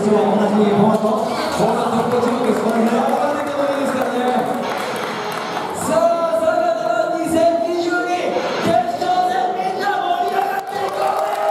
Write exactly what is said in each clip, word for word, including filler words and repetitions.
ちも同じフォーマット、フォーマットプロチームです。この辺上がっていけばいいですからね。さあ、さらなるにせんにじゅうに決勝戦、みんな盛り上がっていこうね。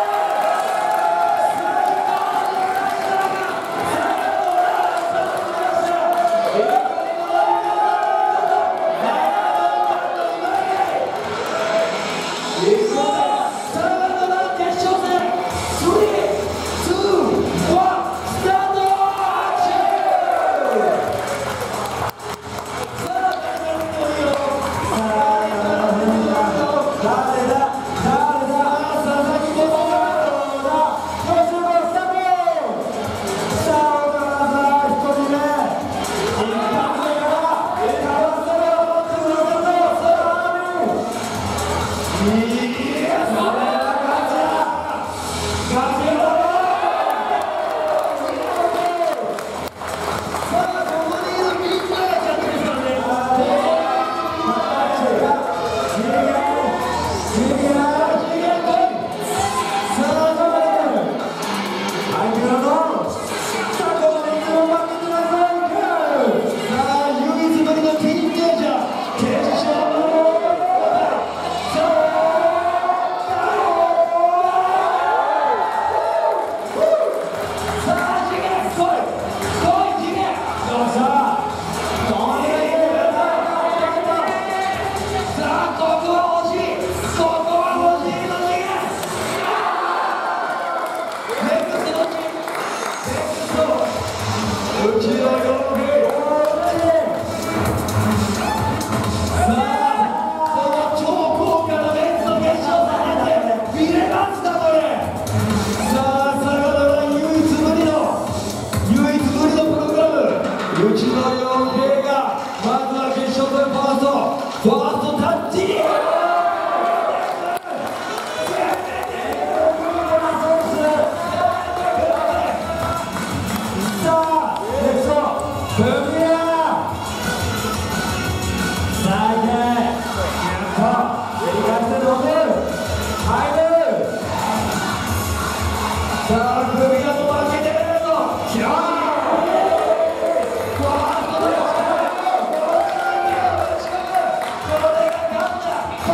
これが勝った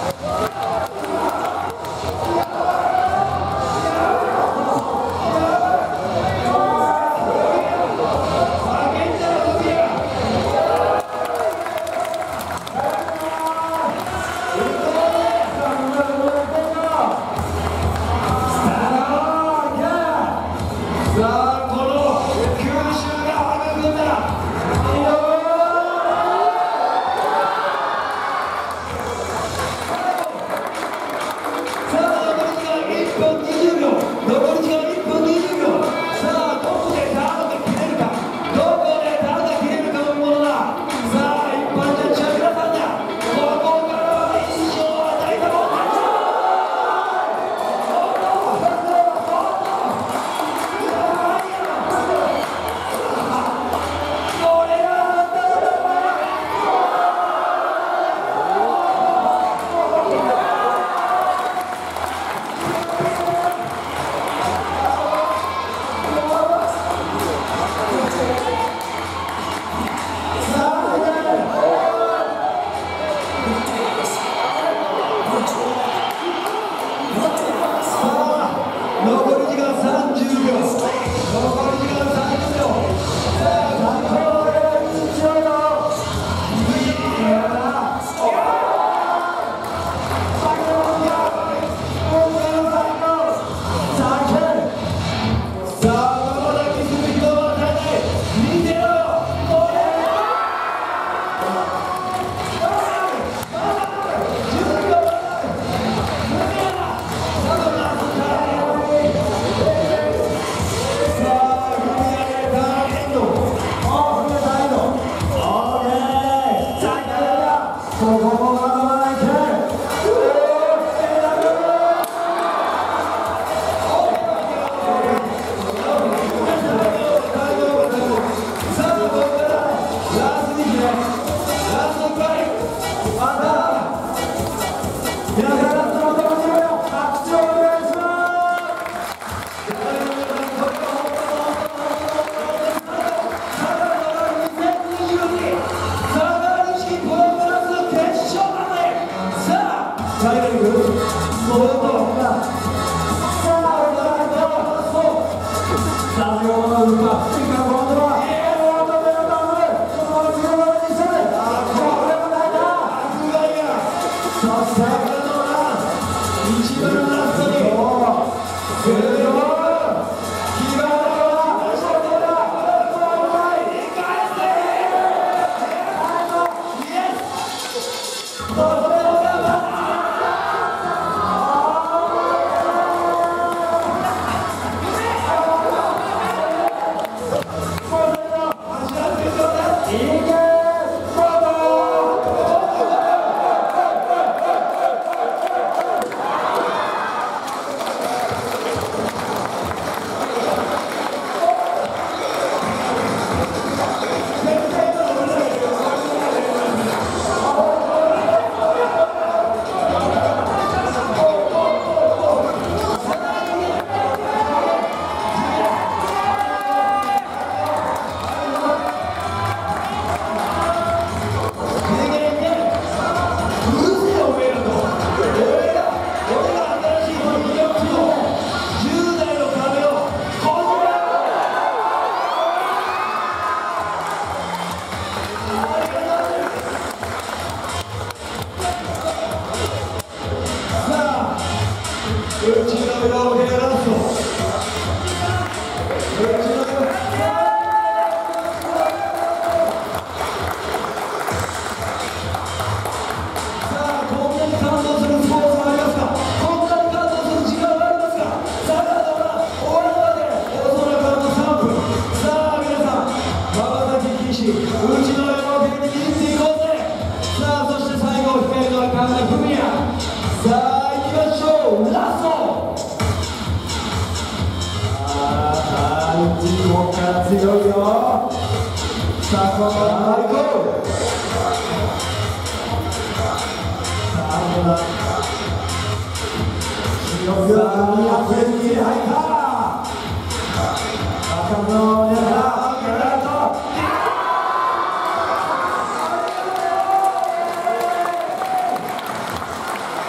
さ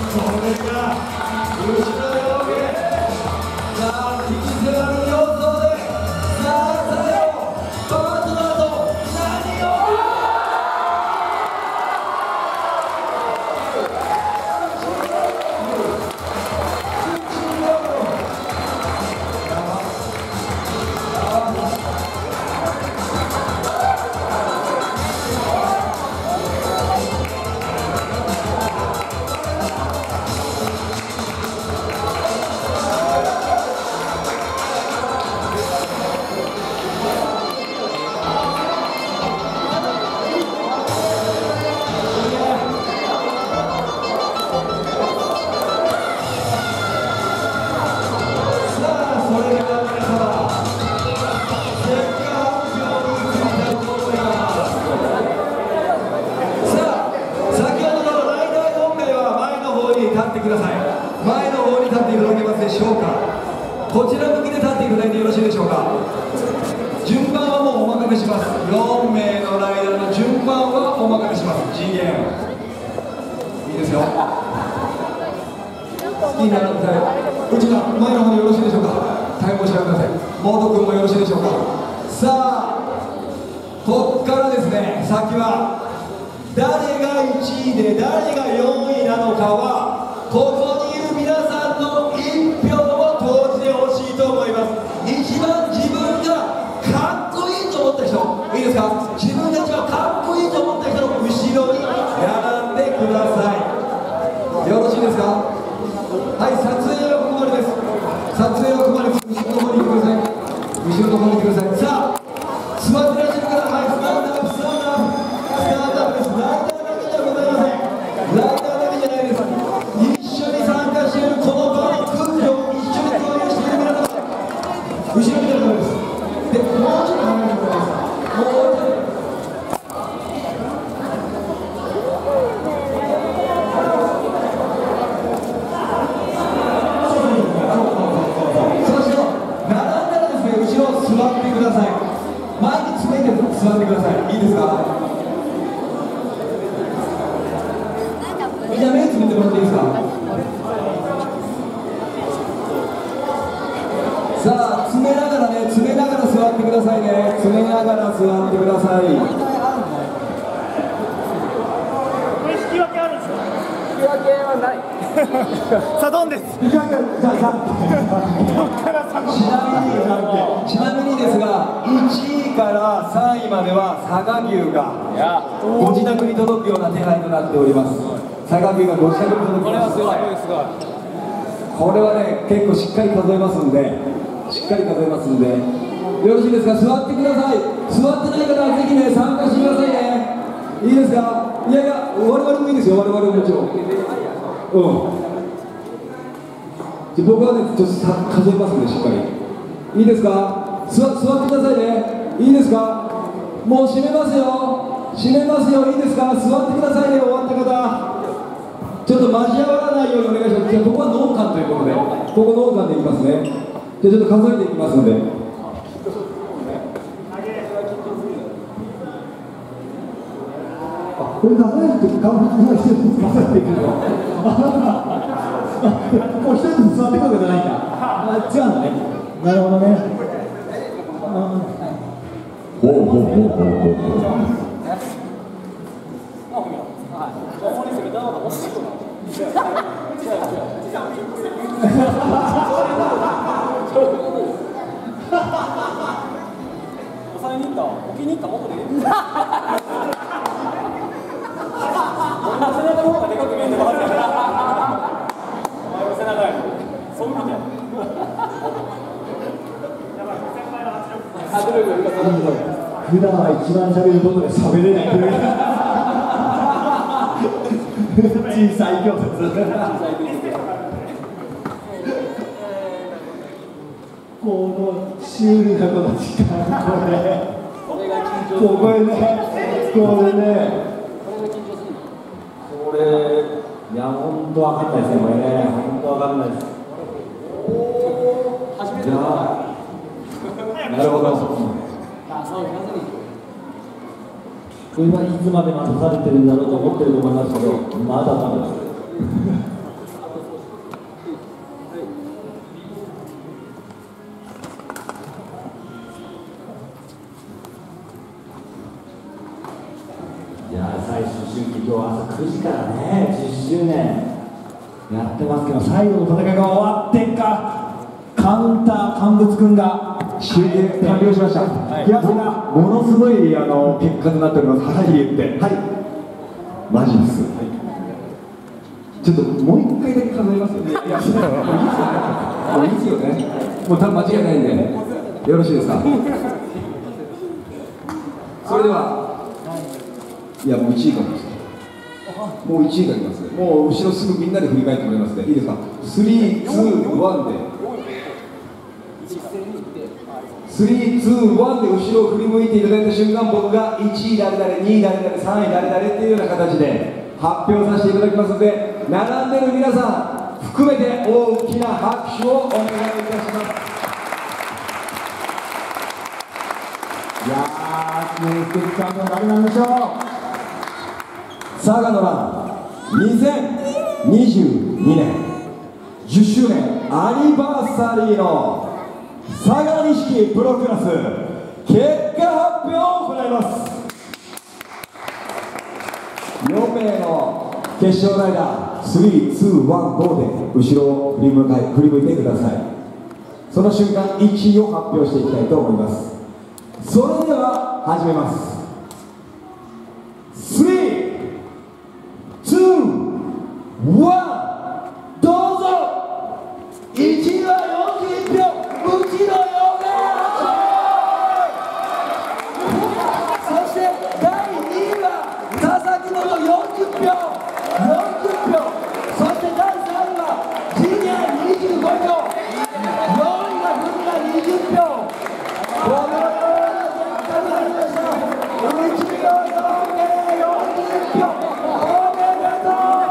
こちら向きで立っていただいてよろしいでしょうか。順番はもうお任せします。よん名のライダーの順番はお任せします。次元いいですよ。好きになられたらうちが前の方によろしいでしょうか。タイムを調べてください。モード君もよろしいでしょうか。さあこっからですね、先は誰がいちいで誰がよんいなのかはここにいる皆さんのいっぴょうを投じてほしいと思います。一番自分がかっこいいと思った人、いいですか。自分たちがかっこいいと思った人の後ろに並んでください。よろしいですか。はい、撮影はここまでです。撮影はここまでです。後ろの方に行ってください。後ろの方に行ってください。さあ座ってらっしゃる方、はい、スタンドアップ、スタンドアップ、スタンドアップです。ライダーだけじゃございません。ライダーだけじゃないです。一緒に参加しているこの場の空気を一緒に共有している皆様、後ろ見てるところです。で、もうちょっと離れてください。もうちょっと。座ってください。前に詰めて座ってください。いいですか。じゃあ目つぶってもらっていいですか。さあ詰めながらね、詰めながら座ってくださいね。詰めながら座ってください。これ引き分けあるんですか。引き分けはない。サドンです。 ちなみに、ちなみにですが、いちいからさんいまでは佐賀牛がご自宅に届くような手配となっております。佐賀牛がご自宅に届きます。これはすごい、すごい。これはね、結構しっかり数えますんで、しっかり数えますんで、よろしいですか。座ってください。座ってない方はぜひね、参加してくださいね。いいですか。いやいや、我々もいいですよ。我々ももちろん。うん。僕はね、ちょっと数えますんで、しっかり。いいですか。座、座ってくださいね。いいですか。もう閉めますよ。閉めますよ。いいですか。座ってくださいね。終わった方。ちょっと交わらないようにお願いします。じゃあここは農館ということで、ここ農館でいきますね。じゃあちょっと数えていきますので。これ数えるとき、顔の人一つ数えていくの。もう一つ座ってくるわけじゃないんだ。あ、違うんだね。なるほどね。ほうほうほうほうほうほう。 抑えに行った、置きに行ったもんで。背中の方がでかく見えてますから。お前の背中や。そういうことや。 普段は一番喋ることで喋れないという。小さい行列。このシュールなこの時間、これ。これね、これね。これ、いや、本当わかんないですね、これね。本当わかんないです。じゃあ、なるほど。これはいつまで待たされてるんだろうと思ってると思いますけど、まだまだです。 ゅうねんやってますけど、最後の戦いが終わってかカウンター乾物君が終結完了しました。はい、平瀬がものすごいあの結果となっております。はっきり言って、はい、マジです。はい、ちょっともう一回だけ数えますよね。いや、もういいですよね。もう多分間違いないんで、よろしいですか。それでは、いや、もういちいかもしれない。もういちいがいます。もう後ろすぐみんなで振り返ってもらいますね。いいですか。スリー、ツー、ワンで。スリー、ツー、ワンで後ろを振り向いていただいた瞬間、僕がいちい誰々、にい誰々、さんい誰々っていうような形で発表させていただきますので、並んでる皆さん含めて大きな拍手をお願いいたします。いやー、記念すべきチャンピオン誰なんでしょう。佐賀のランにせんにじゅうにねんじゅっしゅうねんアニバーサリーの佐賀錦プロクラス結果発表を行います。よんめいの決勝ライダースリー、ツー、ワン、ゴーで後ろを振り向かい振り向いてください。その瞬間いちいを発表していきたいと思います。それでは始めます。スリー、ツー、ワン、どうぞ。いちいはよんじゅういち票、うちのよんめいそしてだいにいは佐々木本よんじゅっぴょう、よんじゅっぴょう、そしてだいさんいは次元にじゅうごひょう、よんいは文がにじゅっぴょう。このような結果になりました。うちのよんめいよんじゅっぴょう、おめでとう。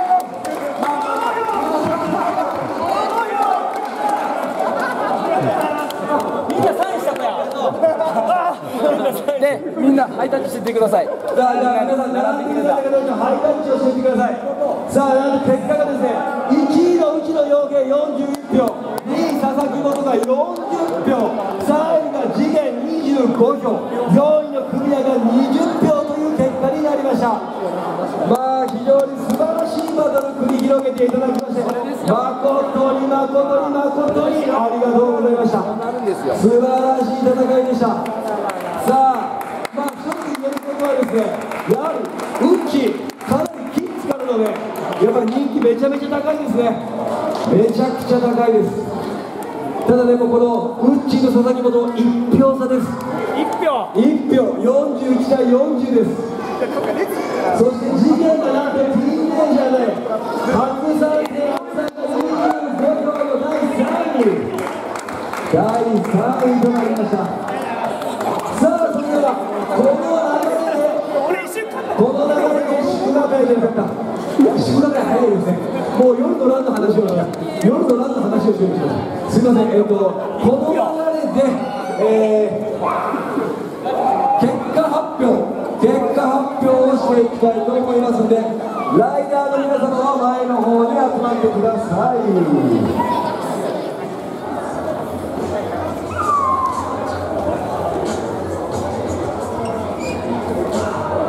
で、みんなハイタッチしてってください。 さあ、じゃあ皆さん並んでください。ハイタッチをしていってください。さあ、なんと結果がですね、いちいのうちの養鶏よんじゅういち票、にい佐々木本がよんじゅっぴょう、さんいが次元にじゅうごひょう、よんいの組合がにじゅっぴょうという結果になりました。まあ非常に素晴らしいバトル繰り広げていただきまして、誠に誠に誠にありがとうございました。素晴らしい戦いでした。さあ、まあ一つ言えることはですね、やはりウッチかなりキッズからので、やっぱり人気めちゃめちゃ高いですね。めちゃくちゃ高いです。ただでもこのウッチと佐々木本いち票差です。いち票いち票、よんじゅういちたいよんじゅうです。そして次元がなんとティーンエイジャーで初参戦さんがにじゅうごひょうのだいさんいだいさんいとなりました。さあ、それではこの流れでこの流れで宿田会でよかった宿田会早いですね。もう夜のランの話をした夜のランの話をしてみました。すいません、えっとこの流れで、えー、結果発表結果発表をしていきたいと思いますので、ライダーの皆様は前の方に集まってください。